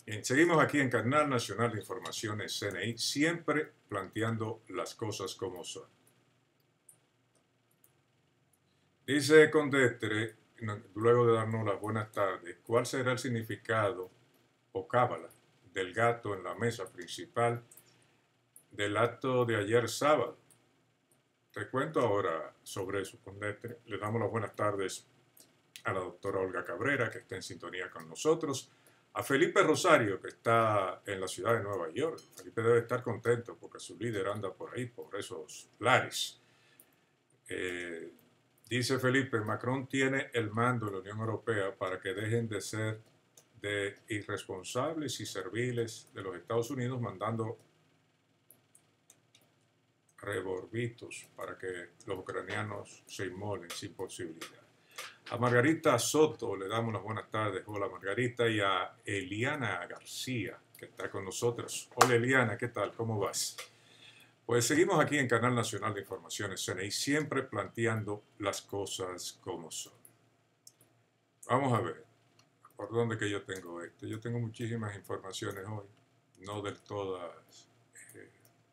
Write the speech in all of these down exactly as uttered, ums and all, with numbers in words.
Bien, seguimos aquí en Canal Nacional de Informaciones C N I, siempre planteando las cosas como son. Dice Condestre, luego de darnos las buenas tardes, ¿cuál será el significado o cábala del gato en la mesa principal del acto de ayer sábado? Te cuento ahora sobre eso, Condestre. Le damos las buenas tardes a la doctora Olga Cabrera, que está en sintonía con nosotros, a Felipe Rosario, que está en la ciudad de Nueva York. Felipe debe estar contento porque su líder anda por ahí, por esos lares. Eh, dice Felipe, Macron tiene el mando de la Unión Europea para que dejen de ser de irresponsables y serviles de los Estados Unidos, mandando revolvitos para que los ucranianos se inmolen sin posibilidad. A Margarita Soto le damos las buenas tardes. Hola Margarita. Y a Eliana García, que está con nosotros. Hola Eliana, ¿qué tal? ¿Cómo vas? Pues seguimos aquí en Canal Nacional de Informaciones C N I, siempre planteando las cosas como son. Vamos a ver, ¿por dónde que yo tengo esto? Yo tengo muchísimas informaciones hoy, no del todas. Eh,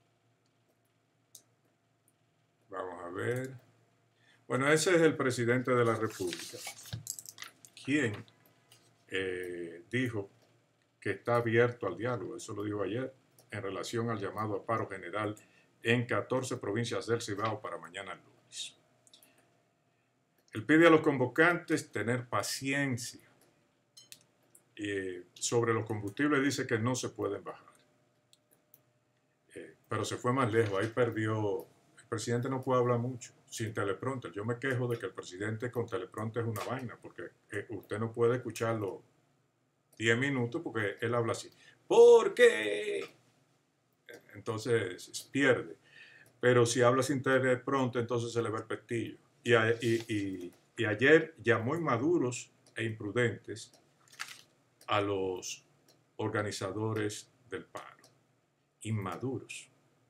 vamos a ver. Bueno, ese es el presidente de la República, quien eh, dijo que está abierto al diálogo, eso lo dijo ayer, en relación al llamado a paro general en catorce provincias del Cibao para mañana lunes. Él pide a los convocantes tener paciencia. Eh, sobre los combustibles dice que no se pueden bajar. Eh, pero se fue más lejos, ahí perdió. El presidente no puede hablar mucho sin teleprompter. Yo me quejo de que el presidente con teleprompter es una vaina, porque eh, usted no puede escucharlo diez minutos porque él habla así. ¿Por qué? Entonces pierde. Pero si habla sin teleprompter, entonces se le va el pestillo. Y, y, y, y ayer llamó inmaduros e imprudentes a los organizadores del paro. Inmaduros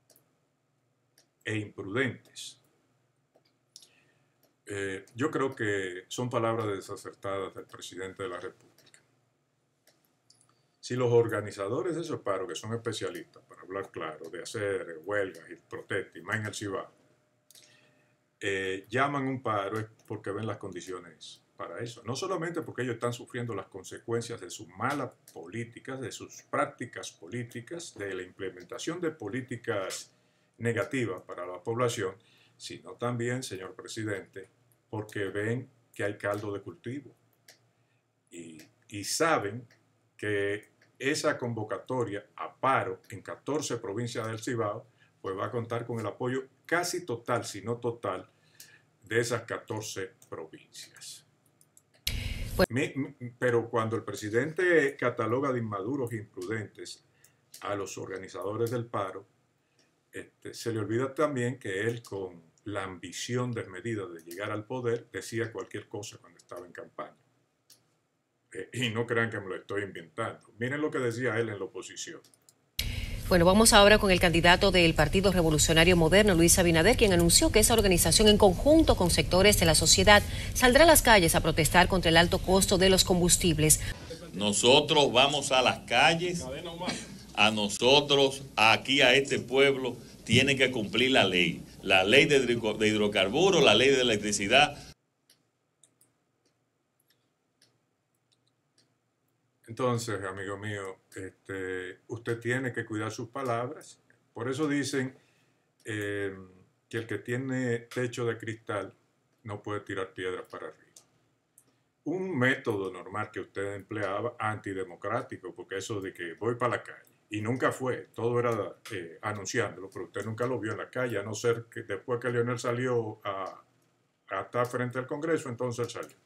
e imprudentes. Eh, yo creo que son palabras desacertadas del presidente de la República. Si los organizadores de esos paros, que son especialistas, para hablar claro, de hacer huelgas y protestas, y más en el Cibao, eh, llaman un paro es porque ven las condiciones para eso. No solamente porque ellos están sufriendo las consecuencias de sus malas políticas, de sus prácticas políticas, de la implementación de políticas negativas para la población, sino también, señor presidente, porque ven que hay caldo de cultivo y, y saben que esa convocatoria a paro en catorce provincias del Cibao pues va a contar con el apoyo casi total, si no total, de esas catorce provincias. Mi, mi, pero cuando el presidente cataloga de inmaduros e imprudentes a los organizadores del paro, este, se le olvida también que él, con la ambición desmedida de llegar al poder, decía cualquier cosa cuando estaba en campaña. Eh, y no crean que me lo estoy inventando. Miren lo que decía él en la oposición. Bueno, vamos ahora con el candidato del Partido Revolucionario Moderno, Luis Abinader, quien anunció que esa organización, en conjunto con sectores de la sociedad, saldrá a las calles a protestar contra el alto costo de los combustibles. Nosotros vamos a las calles, a nosotros, aquí a este pueblo, tiene que cumplir la ley. La ley de hidrocarburos, la ley de electricidad. Entonces, amigo mío, este, usted tiene que cuidar sus palabras. Por eso dicen eh, que el que tiene techo de cristal no puede tirar piedras para arriba. Un método normal que usted empleaba, antidemocrático, porque eso de que voy para la calle, y nunca fue, todo era eh, anunciándolo, pero usted nunca lo vio en la calle, a no ser que después que Leonel salió a, a estar frente al Congreso, entonces salió.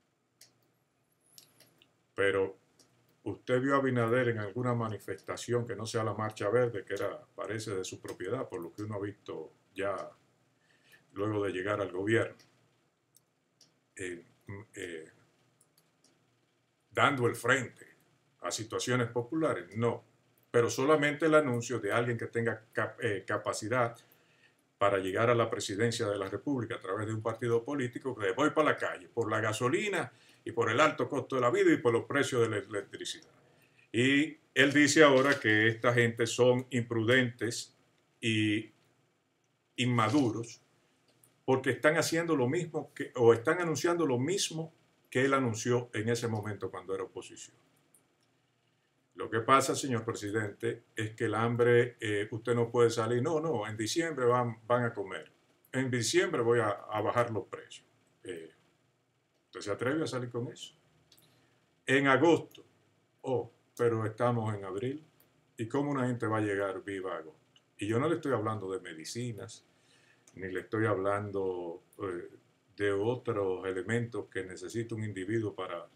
Pero usted vio a Abinader en alguna manifestación que no sea la Marcha Verde, que era, parece, de su propiedad, por lo que uno ha visto ya luego de llegar al gobierno, eh, eh, dando el frente a situaciones populares. No, pero solamente el anuncio de alguien que tenga cap eh, capacidad para llegar a la presidencia de la República a través de un partido político, que voy para la calle por la gasolina y por el alto costo de la vida y por los precios de la electricidad. Y él dice ahora que esta gente son imprudentes y inmaduros porque están haciendo lo mismo que, o están anunciando lo mismo que él anunció en ese momento cuando era oposición. Lo que pasa, señor presidente, es que el hambre, eh, usted no puede salir, no, no, en diciembre van, van a comer, en diciembre voy a, a bajar los precios. Eh, ¿Usted se atreve a salir con eso? En agosto, oh, pero estamos en abril, ¿y cómo una gente va a llegar viva a agosto? Y yo no le estoy hablando de medicinas, ni le estoy hablando eh, de otros elementos que necesita un individuo para,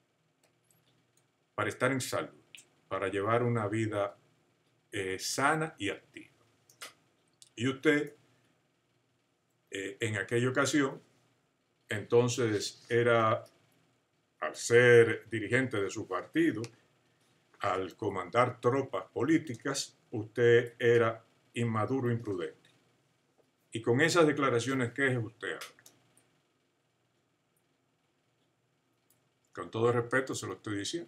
para estar en salud, para llevar una vida eh, sana y activa. Y usted, eh, en aquella ocasión, entonces era, al ser dirigente de su partido, al comandar tropas políticas, usted era inmaduro e imprudente. Y con esas declaraciones, ¿qué es usted ahora? Con todo respeto se lo estoy diciendo.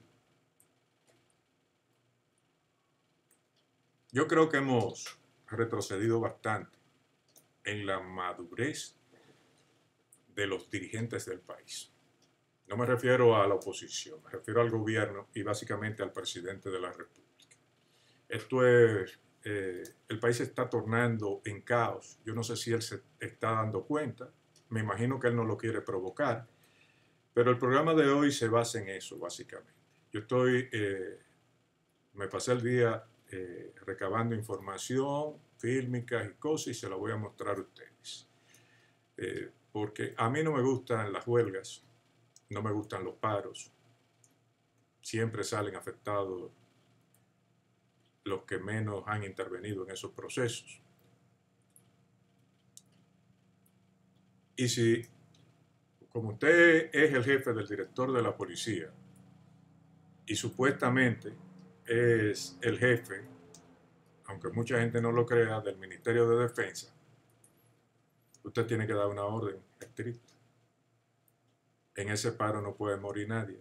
Yo creo que hemos retrocedido bastante en la madurez de los dirigentes del país. No me refiero a la oposición, me refiero al gobierno y básicamente al presidente de la República. Esto es, eh, el país se está tornando en caos. Yo no sé si él se está dando cuenta, me imagino que él no lo quiere provocar, pero el programa de hoy se basa en eso, básicamente. Yo estoy, eh, me pasé el día eh, recabando información, fílmicas y cosas y se la voy a mostrar a ustedes. Eh, porque a mí no me gustan las huelgas, no me gustan los paros, siempre salen afectados los que menos han intervenido en esos procesos. Y si, como usted es el jefe del director de la policía y supuestamente es el jefe, aunque mucha gente no lo crea, del Ministerio de Defensa, usted tiene que dar una orden estricta. En ese paro no puede morir nadie.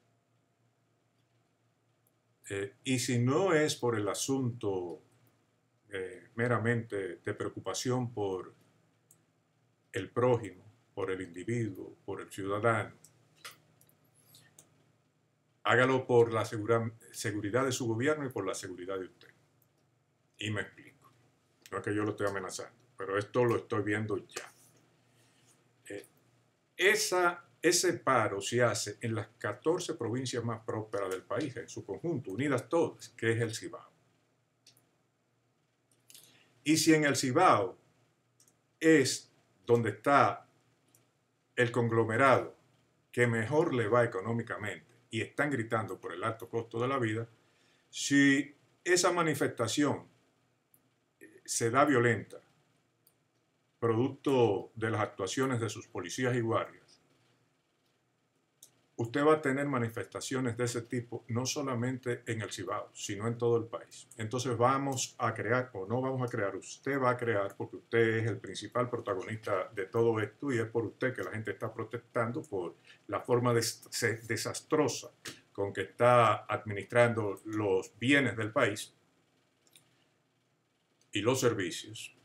Eh, y si no es por el asunto eh, meramente de preocupación por el prójimo, por el individuo, por el ciudadano, hágalo por la segura, seguridad de su gobierno y por la seguridad de usted. Y me explico. No es que yo lo estoy amenazando, pero esto lo estoy viendo ya. Eh, esa... Ese paro se hace en las catorce provincias más prósperas del país, en su conjunto, unidas todas, que es el Cibao. Y si en el Cibao es donde está el conglomerado que mejor le va económicamente y están gritando por el alto costo de la vida, si esa manifestación se da violenta, producto de las actuaciones de sus policías y guardias, usted va a tener manifestaciones de ese tipo no solamente en el Cibao, sino en todo el país. Entonces vamos a crear, o no vamos a crear, usted va a crear, porque usted es el principal protagonista de todo esto y es por usted que la gente está protestando por la forma des desastrosa con que está administrando los bienes del país y los servicios.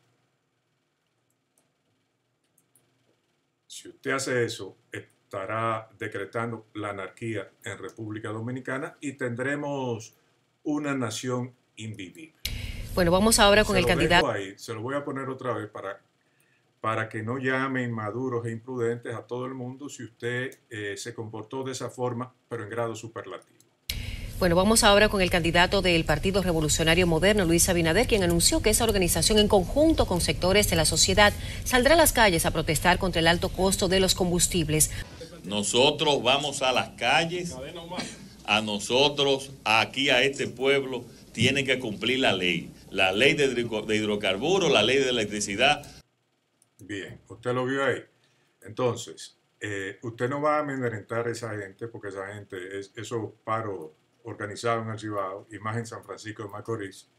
Si usted hace eso, estará decretando la anarquía en República Dominicana y tendremos una nación invivible. Bueno, vamos ahora con se el lo candidato. Dejo ahí, se lo voy a poner otra vez para, para que no llamen inmaduros e imprudentes a todo el mundo si usted eh, se comportó de esa forma, pero en grado superlativo. Bueno, vamos ahora con el candidato del Partido Revolucionario Moderno, Luis Abinader, quien anunció que esa organización, en conjunto con sectores de la sociedad, saldrá a las calles a protestar contra el alto costo de los combustibles. Nosotros vamos a las calles, a nosotros, aquí a este pueblo, tiene que cumplir la ley. La ley de hidrocarburos, la ley de electricidad. Bien, usted lo vio ahí. Entonces, eh, usted no va a amedrentar a esa gente, porque esa gente, es, esos paros organizados en el Cibao y más en San Francisco de Macorís,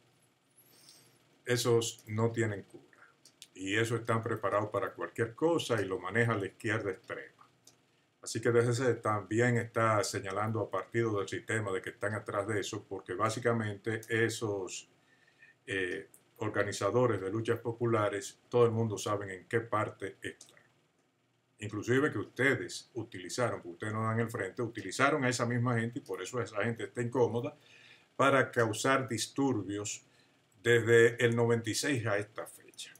esos no tienen cura. Y esos están preparados para cualquier cosa y lo maneja la izquierda extrema. Así que D G C también está señalando a partidos del sistema de que están atrás de eso, porque básicamente esos eh, organizadores de luchas populares, todo el mundo sabe en qué parte están. Inclusive que ustedes utilizaron, que ustedes no dan el frente, utilizaron a esa misma gente y por eso esa gente está incómoda para causar disturbios desde el noventa y seis a esta fecha.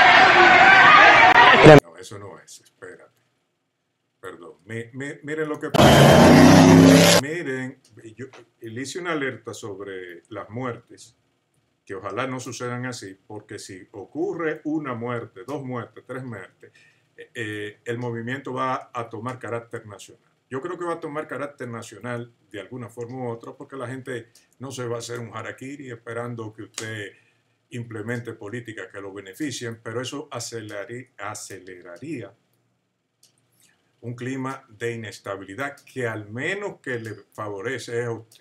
No, eso no es, espérate. Perdón. Mi, mi, miren lo que pasa. Miren, yo le hice una alerta sobre las muertes, que ojalá no sucedan así, porque si ocurre una muerte, dos muertes, tres muertes, eh, el movimiento va a tomar carácter nacional. Yo creo que va a tomar carácter nacional de alguna forma u otra, porque la gente no se va a hacer un harakiri esperando que usted implemente políticas que lo beneficien, pero eso aceleraría, aceleraría un clima de inestabilidad que al menos que le favorece a usted.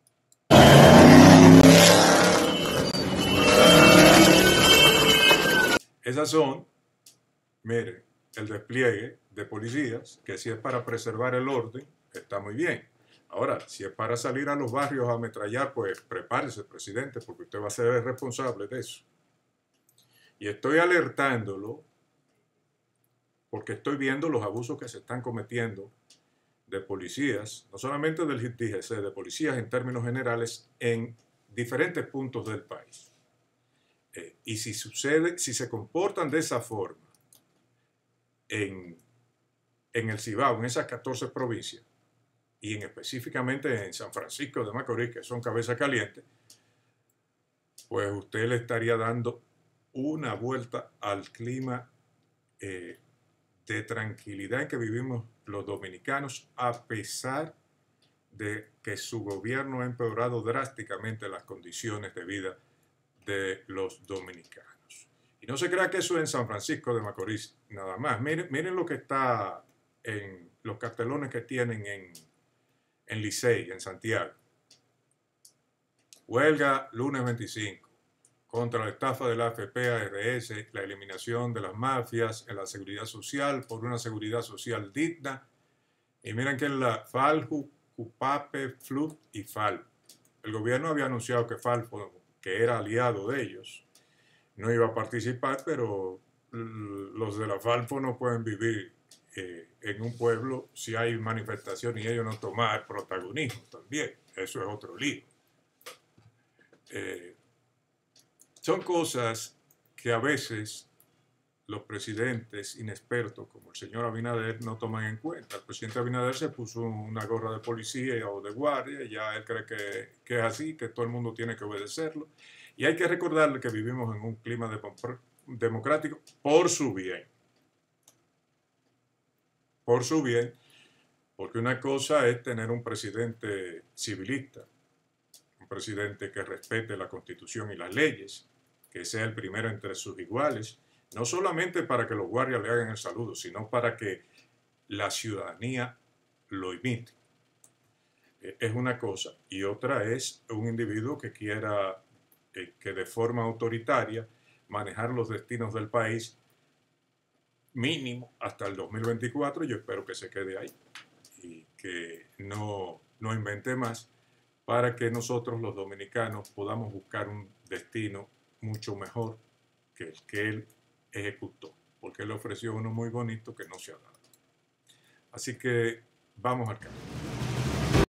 Esas son, mire, el despliegue de policías, que si es para preservar el orden, está muy bien. Ahora, si es para salir a los barrios a ametrallar, pues prepárese, presidente, porque usted va a ser el responsable de eso. Y estoy alertándolo porque estoy viendo los abusos que se están cometiendo de policías, no solamente del D G C, de policías en términos generales, en diferentes puntos del país. Eh, y si sucede, si se comportan de esa forma en, en el Cibao, en esas catorce provincias, y en específicamente en San Francisco de Macorís, que son cabeza caliente, pues usted le estaría dando una vuelta al clima eh, de tranquilidad en que vivimos los dominicanos, a pesar de que su gobierno ha empeorado drásticamente las condiciones de vida de los dominicanos. Y no se crea que eso es en San Francisco de Macorís nada más. Miren, miren lo que está en los cartelones que tienen en, en Licey, en Santiago. Huelga lunes veinticinco. Contra la estafa de la A F P, A R S, la eliminación de las mafias en la seguridad social, por una seguridad social digna. Y miren que en la FALJU, CUPAPE, FLUT y FAL. El gobierno había anunciado que FAL, que era aliado de ellos, no iba a participar, pero los de la FALFO no pueden vivir eh, en un pueblo si hay manifestación y ellos no tomar protagonismo también. Eso es otro lío. Eh, Son cosas que a veces los presidentes inexpertos, como el señor Abinader, no toman en cuenta. El presidente Abinader se puso una gorra de policía o de guardia, y ya él cree que, que es así, que todo el mundo tiene que obedecerlo. Y hay que recordarle que vivimos en un clima de, democrático por su bien. Por su bien, porque una cosa es tener un presidente civilista, un presidente que respete la Constitución y las leyes, que sea el primero entre sus iguales, no solamente para que los guardias le hagan el saludo, sino para que la ciudadanía lo imite. Es una cosa. Y otra es un individuo que quiera, eh, que de forma autoritaria, manejar los destinos del país mínimo hasta el dos mil veinticuatro. Yo espero que se quede ahí y que no, no invente más, para que nosotros los dominicanos podamos buscar un destino mucho mejor que el que él ejecutó, porque él ofreció uno muy bonito que no se ha dado. Así que vamos al camino.